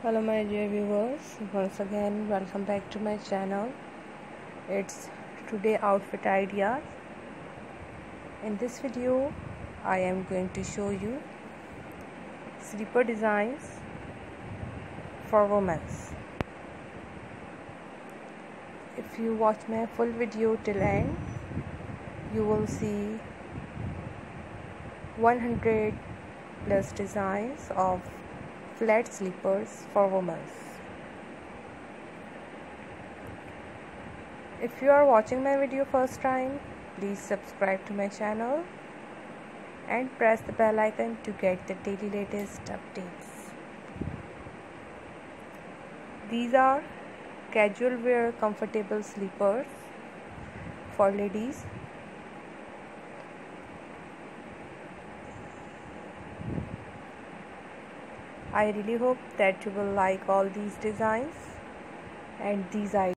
Hello my dear viewers, once again welcome back to my channel. It's today outfit ideas. In this video I am going to show you slipper designs for women. If you watch my full video till end, you will see 100 plus designs of flat slippers for women. If you are watching my video first time, please subscribe to my channel and press the bell icon to get the daily latest updates. These are casual wear comfortable slippers for ladies. I really hope that you will like all these designs and these ideas.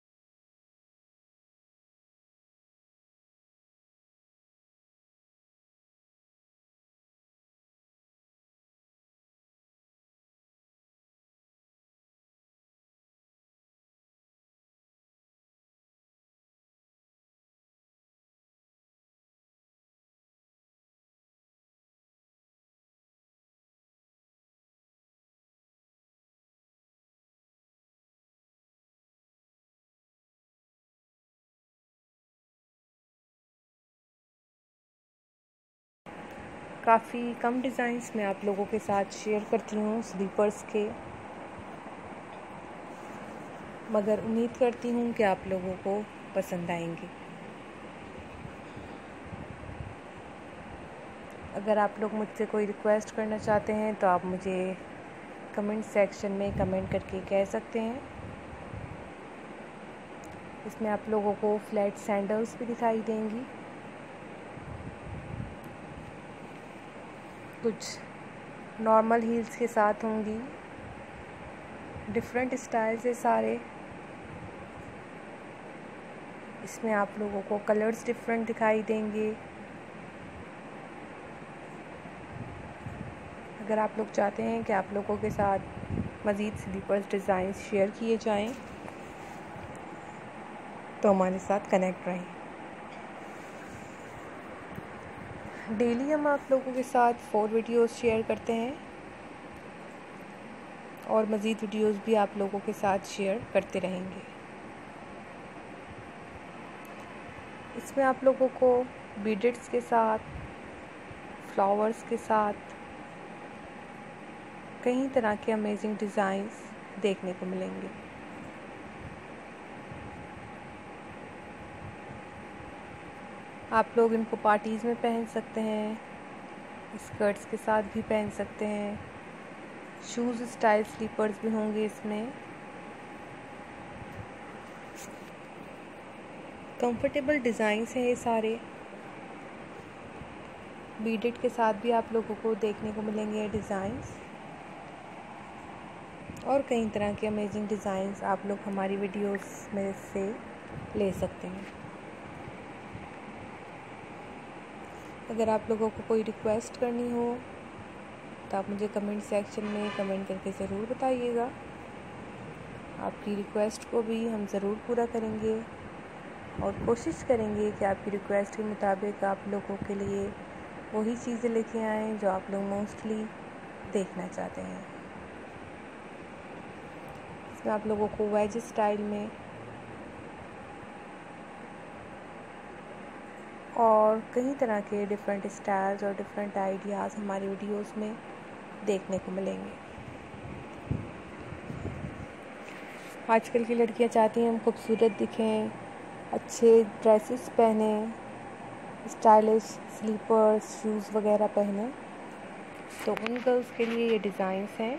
काफ़ी कम designs मैं आप लोगों के साथ share करती हूँ slippers के, मगर उम्मीद करती हूँ कि आप लोगों को पसंद आएंगे। अगर आप लोग मुझसे कोई रिक्वेस्ट करना चाहते हैं तो आप मुझे कमेंट सेक्शन में कमेंट करके कह सकते हैं। इसमें आप लोगों को फ्लैट सैंडल्स भी दिखाई देंगी, कुछ नॉर्मल हील्स के साथ होंगी। डिफरेंट स्टाइल से सारे, इसमें आप लोगों को कलर्स डिफरेंट दिखाई देंगे। अगर आप लोग चाहते हैं कि आप लोगों के साथ मज़ीद स्लीपर्स डिज़ाइन शेयर किए जाएं तो हमारे साथ कनेक्ट रहें। डेली हम आप लोगों के साथ 4 वीडियोस शेयर करते हैं और मज़ीद वीडियोस भी आप लोगों के साथ शेयर करते रहेंगे। इसमें आप लोगों को बीडेड्स के साथ, फ्लावर्स के साथ कई तरह के अमेजिंग डिज़ाइंस देखने को मिलेंगे। आप लोग इनको पार्टीज़ में पहन सकते हैं, स्कर्ट्स के साथ भी पहन सकते हैं। शूज़ स्टाइल स्लीपर्स भी होंगे इसमें। कंफर्टेबल डिज़ाइंस हैं ये सारे। बीडेड के साथ भी आप लोगों को देखने को मिलेंगे ये डिज़ाइंस, और कई तरह के अमेजिंग डिज़ाइंस आप लोग हमारी वीडियोस में से ले सकते हैं। अगर आप लोगों को कोई रिक्वेस्ट करनी हो तो आप मुझे कमेंट सेक्शन में कमेंट करके ज़रूर बताइएगा। आपकी रिक्वेस्ट को भी हम ज़रूर पूरा करेंगे और कोशिश करेंगे कि आपकी रिक्वेस्ट के मुताबिक आप लोगों के लिए वही चीज़ें लेके आएँ जो आप लोग मोस्टली देखना चाहते हैं। इसमें आप लोगों को वेज स्टाइल में और कई तरह के डिफरेंट स्टाइल्स और डिफरेंट आइडियाज़ हमारी वीडियोस में देखने को मिलेंगे। आजकल की लड़कियां चाहती हैं हम खूबसूरत दिखें, अच्छे ड्रेसेस पहने, स्टाइलिश स्लीपर्स, शूज़ वगैरह पहने, तो उन गर्ल्स के लिए ये डिज़ाइंस हैं।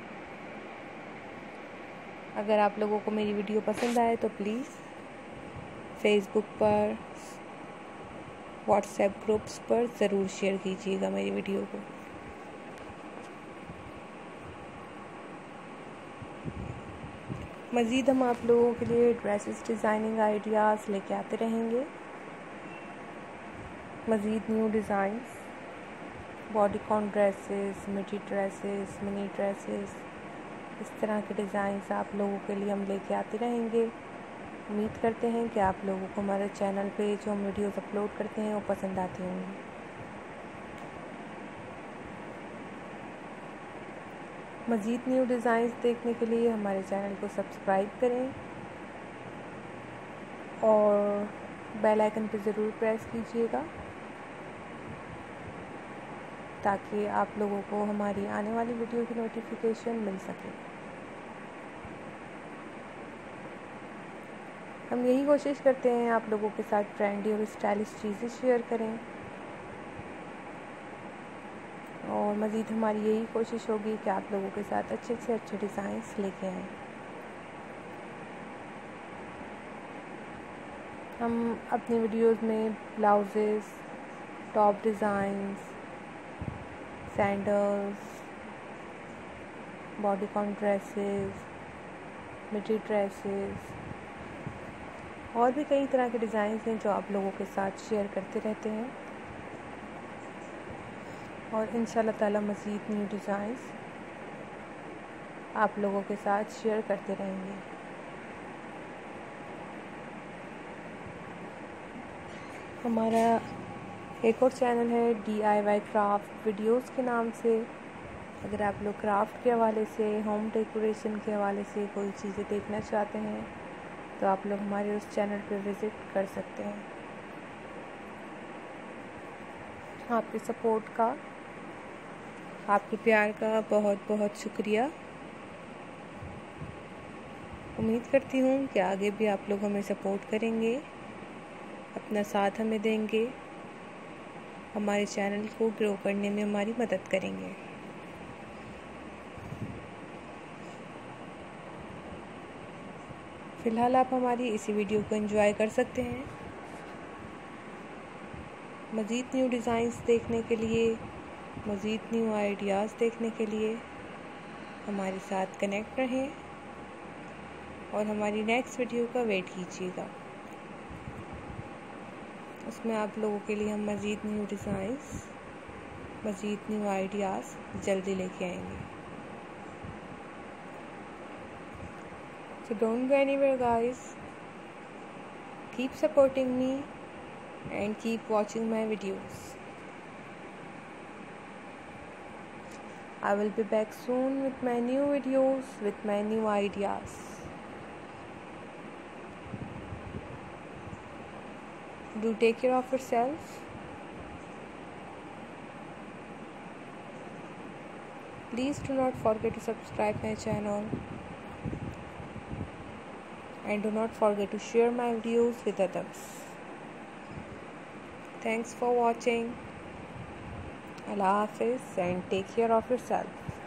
अगर आप लोगों को मेरी वीडियो पसंद आए तो प्लीज़ फेसबुक पर, व्हाट्सएप ग्रुप्स पर ज़रूर शेयर कीजिएगा मेरी वीडियो को। मज़ीद हम आप लोगों के लिए ड्रेसेस डिज़ाइनिंग आइडियाज़ लेके आते रहेंगे। मज़ीद new designs, bodycon dresses, midi dresses, mini dresses, इस तरह के डिज़ाइंस आप लोगों के लिए हम लेके आते रहेंगे। उम्मीद करते हैं कि आप लोगों को हमारे चैनल पे जो हम वीडियोस अपलोड करते हैं वो पसंद आती होंगी। मज़ीद न्यू डिज़ाइंस देखने के लिए हमारे चैनल को सब्सक्राइब करें और बेल आइकन पर ज़रूर प्रेस कीजिएगा ताकि आप लोगों को हमारी आने वाली वीडियो की नोटिफिकेशन मिल सके। हम यही कोशिश करते हैं आप लोगों के साथ ट्रेंडी और स्टाइलिश चीज़ें शेयर करें और मज़ीद हमारी यही कोशिश होगी कि आप लोगों के साथ अच्छे से अच्छे डिज़ाइंस लेके आएँ। हम अपनी वीडियोस में blouses, top designs, sandals, bodycon dresses, midi dresses और भी कई तरह के डिज़ाइंस हैं जो आप लोगों के साथ शेयर करते रहते हैं और इंशाल्लाह ताला मज़ीद न्यू डिज़ाइंस आप लोगों के साथ शेयर करते रहेंगे। हमारा एक और चैनल है DIY क्राफ्ट वीडियोस के नाम से। अगर आप लोग क्राफ्ट के हवाले से, होम डेकोरेशन के हवाले से कोई चीज़ें देखना चाहते हैं तो आप लोग हमारे उस चैनल पर विज़िट कर सकते हैं। आपके सपोर्ट का, आपके प्यार का बहुत बहुत शुक्रिया। उम्मीद करती हूँ कि आगे भी आप लोग हमें सपोर्ट करेंगे, अपना साथ हमें देंगे, हमारे चैनल को ग्रो करने में हमारी मदद करेंगे। फ़िलहाल आप हमारी इसी वीडियो को एंजॉय कर सकते हैं। मज़ीद न्यू डिज़ाइंस देखने के लिए, मज़ीद न्यू आइडियाज़ देखने के लिए हमारे साथ कनेक्ट रहें और हमारी नेक्स्ट वीडियो का वेट कीजिएगा। उसमें आप लोगों के लिए हम मज़ीद न्यू डिज़ाइंस, मज़ीद न्यू आइडियाज़ जल्दी लेके आएंगे। So don't go anywhere guys, keep supporting me and keep watching my videos. I will be back soon with my new videos, with my new ideas. Do take care of yourself. Please do not forget to subscribe my channel. And do not forget to share my videos with others. Thanks for watching. Allah Hafiz and take care of yourself.